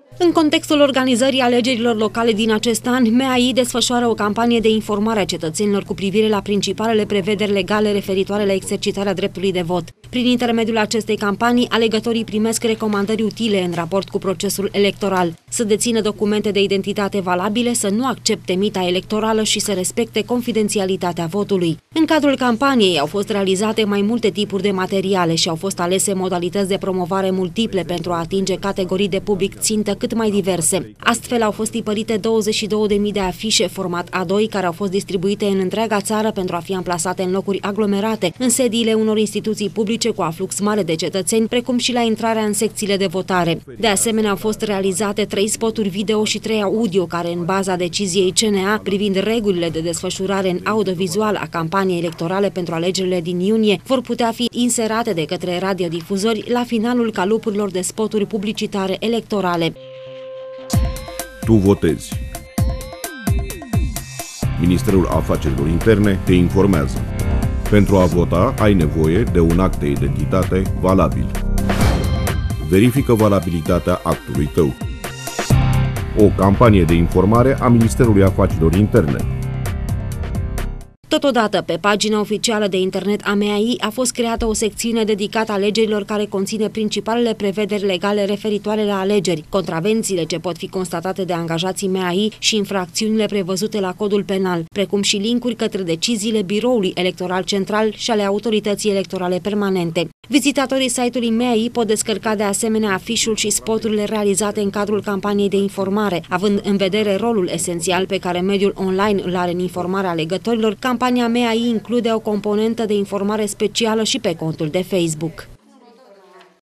În contextul organizării alegerilor locale din acest an, MEAI desfășoară o campanie de informare a cetățenilor cu privire la principalele prevederi legale referitoare la exercitarea dreptului de vot. Prin intermediul acestei campanii, alegătorii primesc recomandări utile în raport cu procesul electoral: să dețină documente de identitate valabile, să nu accepte mita electorală și să respecte confidențialitatea votului. În cadrul campaniei au fost realizate mai multe tipuri de materiale și au fost alese modalități de promovare multiple pentru a atinge categorii de public țintă cât mai diverse. Astfel au fost tipărite 22.000 de afișe format A2 care au fost distribuite în întreaga țară pentru a fi amplasate în locuri aglomerate, în sediile unor instituții publice cu aflux mare de cetățeni, precum și la intrarea în secțiile de votare. De asemenea, au fost realizate 3 spoturi video și 3 audio care, în baza deciziei CNA privind regulile de desfășurare în audiovizual a campaniei electorale pentru alegerile din iunie, vor putea fi inserate de către radiodifuzori la finalul calupurilor de spoturi publicitare electorale. Tu votezi. Ministerul Afacerilor Interne te informează. Pentru a vota, ai nevoie de un act de identitate valabil. Verifică valabilitatea actului tău. O campanie de informare a Ministerului Afacerilor Interne. Totodată, pe pagina oficială de internet a MEAI a fost creată o secțiune dedicată alegerilor care conține principalele prevederi legale referitoare la alegeri, contravențiile ce pot fi constatate de angajații MEAI și infracțiunile prevăzute la codul penal, precum și linkuri către deciziile Biroului Electoral Central și ale Autorității Electorale Permanente. Vizitatorii site-ului MEAI pot descărca de asemenea afișul și spoturile realizate în cadrul campaniei de informare, având în vedere rolul esențial pe care mediul online îl are în informarea alegătorilor. Campania MEAI include o componentă de informare specială și pe contul de Facebook.